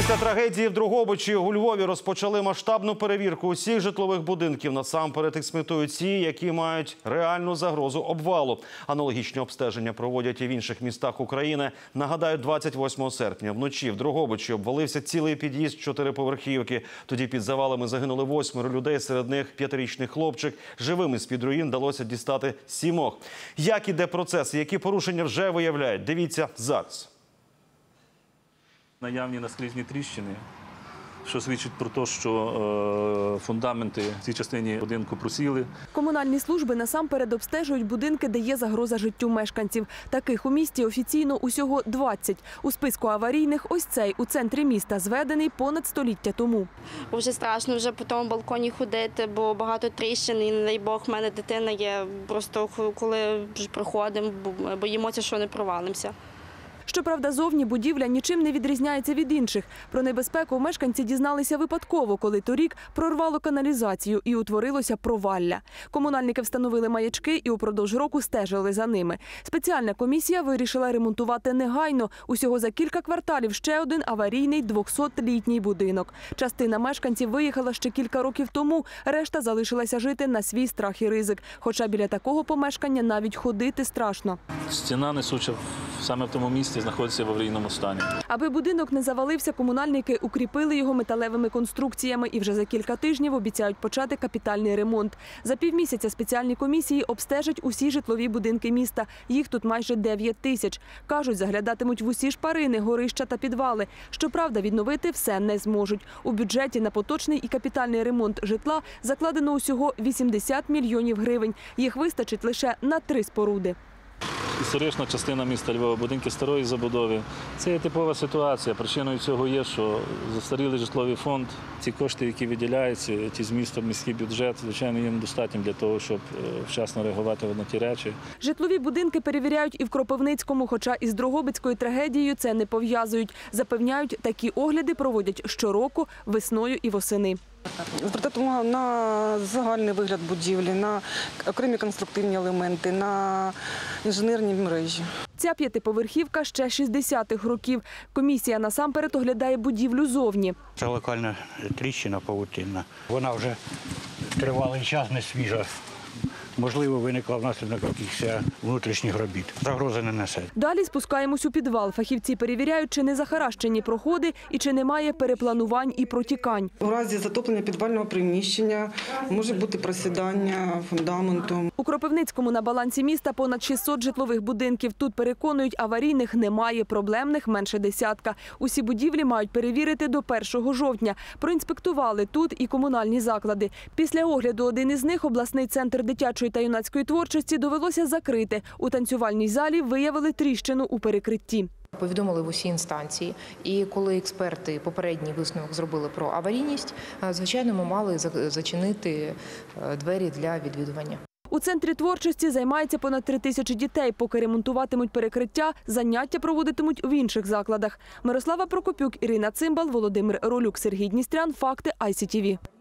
Після трагедії в Дрогобичі у Львові розпочали масштабну перевірку усіх житлових будинків. Насамперед ексмітують ті, які мають реальну загрозу обвалу. Аналогічні обстеження проводять і в інших містах України. Нагадаю, 28 серпня вночі в Дрогобичі обвалився цілий під'їзд 4-поверхівки. Тоді під завалами загинули 8 людей, серед них 5-річний хлопчик. Живими з-під руїн вдалося дістати 7. Як іде процес і які порушення вже виявляють? Дивіться зараз. Наявні наскрізні тріщини, що свідчить про те, що фундаменти в цій частині будинку просіли. Комунальні служби насамперед обстежують будинки, де є загроза життю мешканців. Таких у місті офіційно усього 20. У списку аварійних ось цей у центрі міста, зведений понад століття тому. Вже страшно вже по тому балконі ходити, бо багато тріщин, і, не дай Бог, в мене дитина є. Просто коли приходимо, боїмося, що не провалимося. Щоправда, зовні будівля нічим не відрізняється від інших. Про небезпеку мешканці дізналися випадково, коли торік прорвало каналізацію і утворилося провалля. Комунальники встановили маячки і упродовж року стежили за ними. Спеціальна комісія вирішила ремонтувати негайно. Усього за кілька кварталів ще один аварійний 200-літній будинок. Частина мешканців виїхала ще кілька років тому, решта залишилася жити на свій страх і ризик. Хоча біля такого помешкання навіть ходити страшно. Стіна несуча саме в тому місці знаходиться в аварійному стані. Аби будинок не завалився, комунальники укріпили його металевими конструкціями і вже за кілька тижнів обіцяють почати капітальний ремонт. За півмісяця спеціальні комісії обстежать усі житлові будинки міста. Їх тут майже 9 тисяч. Кажуть, заглядатимуть в усі шпарини, горища та підвали. Щоправда, відновити все не зможуть. У бюджеті на поточний і капітальний ремонт житла закладено усього 80 мільйонів гривень. Їх вистачить лише на 3 споруди. Історична частина міста Львова, будинки старої забудови. Це є типова ситуація. Причиною цього є, що застарілий житловий фонд, ці кошти, які виділяються, ті змістом міський бюджет, звичайно, є недостатнім для того, щоб вчасно реагувати на ті речі. Житлові будинки перевіряють і в Кропивницькому, хоча із Дрогобицькою трагедією це не пов'язують. Запевняють, такі огляди проводять щороку, весною і восени. Звертати увагу на загальний вигляд будівлі, на окремі конструктивні елементи, на інженерні мережі. Ця 5-поверхівка ще 60-х років. Комісія насамперед оглядає будівлю зовні. Це локальна тріщина павутинна. Вона вже тривалий час не свіжа. Можливо, виникла внаслідок якихось внутрішніх робіт. Загрози не несе. Далі спускаємось у підвал. Фахівці перевіряють, чи не захаращені проходи і чи немає перепланувань і протікань. У разі затоплення підвального приміщення може бути просідання фундаменту. У Кропивницькому на балансі міста понад 600 житлових будинків. Тут переконують, аварійних немає, проблемних менше десятка. Усі будівлі мають перевірити до 1 жовтня. Проінспектували тут і комунальні заклади. Після огляду один із них, обласний центр дитячої та юнацької творчості, довелося закрити. У танцювальній залі виявили тріщину у перекритті. Повідомили в усі інстанції, і коли експерти попередній висновок зробили про аварійність, звичайно, ми мали зачинити двері для відвідування. У центрі творчості займається понад 3 тисячі дітей. Поки ремонтуватимуть перекриття, заняття проводитимуть в інших закладах. Мирослава Прокопюк, Ірина Цимбал, Володимир Ролюк, Сергій Дністрян. Факти ICTV.